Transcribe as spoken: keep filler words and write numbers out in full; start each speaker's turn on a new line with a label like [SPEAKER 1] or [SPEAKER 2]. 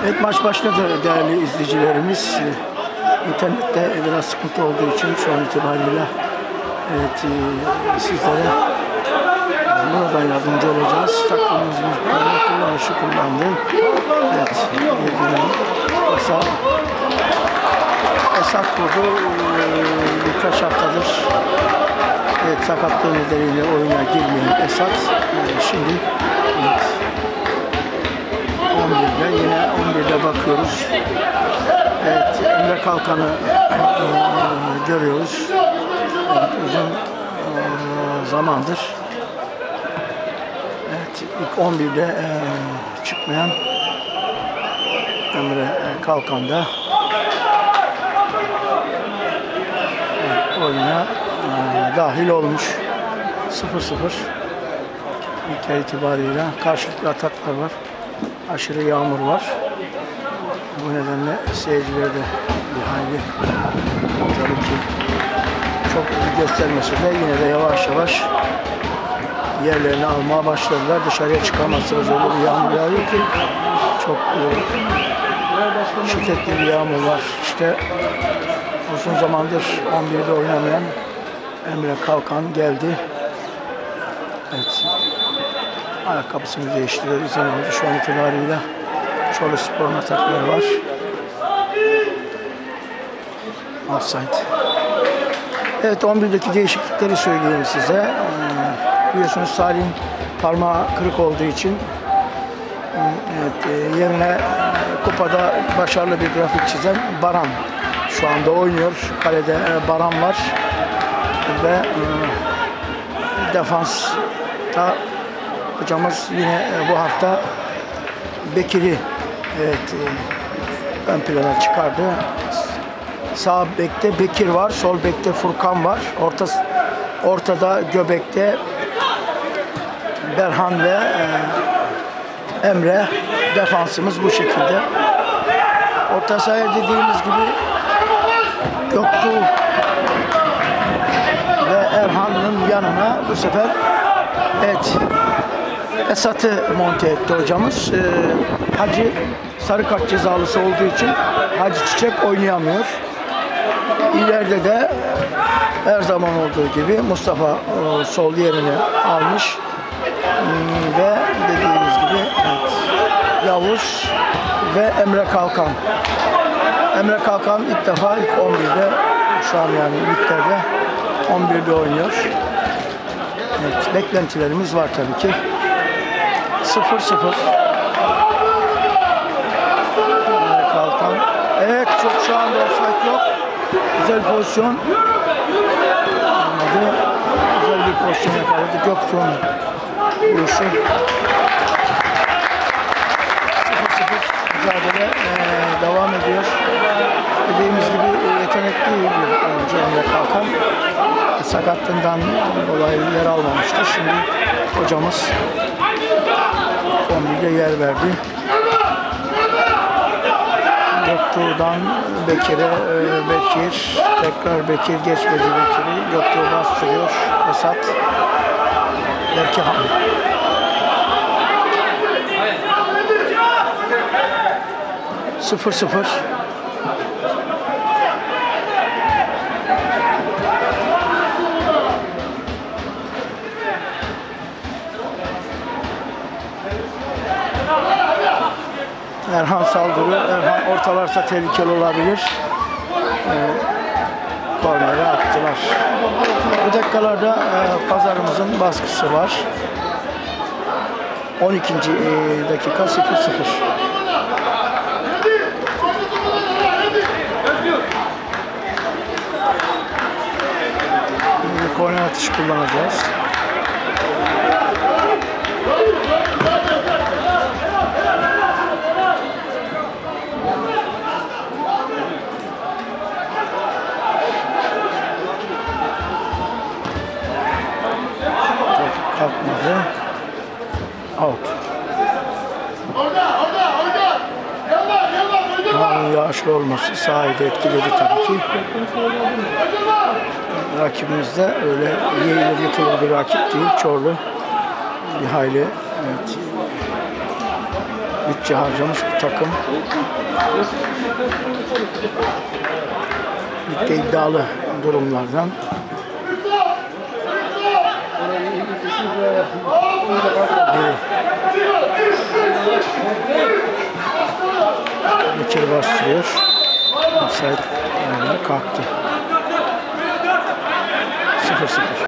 [SPEAKER 1] Evet, maç başladı değerli izleyicilerimiz. İnternette biraz sıkıntı olduğu için şu an itibariyle evet, sizlere buradan yardımcı olacağız. Takvimimiz bir kullanışı kullandı. Evet, Esat, Esat kurdu. Birkaç haftadır evet, sakatlığı nedeniyle oyuna girmeyen Esat şimdi evet, on birde yine on birde bakıyoruz. Evet, Emre Kalkan'ı e, görüyoruz. Evet, uzun e, zamandır evet, ilk on birde e, çıkmayan Emre Kalkan'da evet, oyuna e, dahil olmuş. sıfır sıfır ilk yer itibariyle karşılıklı ataklar var. Aşırı yağmur var. Bu nedenle seyirciler de bir hayli tabii ki çok göstermese de yine de yavaş yavaş yerlerini almaya başladılar. Dışarıya çıkamazsınız, öyle bir yağmur yağıyor ki çok e, şiddetli bir yağmur var. İşte uzun zamandır on birde oynamayan Emre Kalkan geldi. Evet. Ayakkabısını değiştiriyor. İzin aldı. Şu an itibariyle Çorlu Spor'un atakları var. Offside. Evet, on birdeki değişiklikleri söyleyeyim size. Ee, biliyorsunuz Salih'in parmağı kırık olduğu için evet, e, yerine e, kupada başarılı bir grafik çizen Baran şu anda oynuyor. Kalede e, Baran var ve e, defansta hocamız yine e, bu hafta Bekir'i evet, e, ön plana çıkardı. Sağ bekte Bekir var, sol bekte Furkan var. Orta, ortada göbekte Berhan ve e, Emre. Defansımız bu şekilde. Orta sahaya dediğimiz gibi Göktuğ ve Erhan'ın yanına bu sefer evet Esat'ı monte etti hocamız. Ee, Hacı sarı kart cezalısı olduğu için Hacı Çiçek oynayamıyor. İleride de her zaman olduğu gibi Mustafa e, sol yerini almış. Hmm, ve dediğimiz gibi evet, Yavuz ve Emre Kalkan. Emre Kalkan ilk defa ilk on birde şu an yani liglerde on birde oynuyor. Evet, beklentilerimiz var tabii ki. sıfır sıfır. Kalkan. Evet, çok şu anda offside yok. Güzel pozisyon. Anladı. Güzel bir pozisyon yakaladı. Göktuğ'un vuruşu. sıfır sıfır mücadele ee, devam ediyor. Dediğimiz gibi yetenekli bir oyuncu Emre Kalkan. Sakatlığından dolayı yer almamıştı. Şimdi hocamız on birde yer verdi. Göktuğ'dan Bekir'e, Bekir, tekrar Bekir geçmedi Bekir'i. Göktuğ bastırıyor. Esat, Berkehan. sıfır sıfır. Erhan saldırıyor. Erhan ortalarsa tehlikeli olabilir. Ee, kornere attılar. Bu dakikalarda e, pazarımızın baskısı var. on ikinci E, dakika sıfır sıfır. Şimdi korner atışı kullanacağız. Kalkmadı. Out. Havanın yağışlı olması sahayı da etkiledi tabii ki. Rakibimiz de öyle yeğilir yıkılır bir rakip değil. Çorlu bir hayli evet, bütçe harcamış bir takım. Ligde iddialı durumlardan. Bekir bastırıyor. Offside yani kalktı. sıfır sıfır.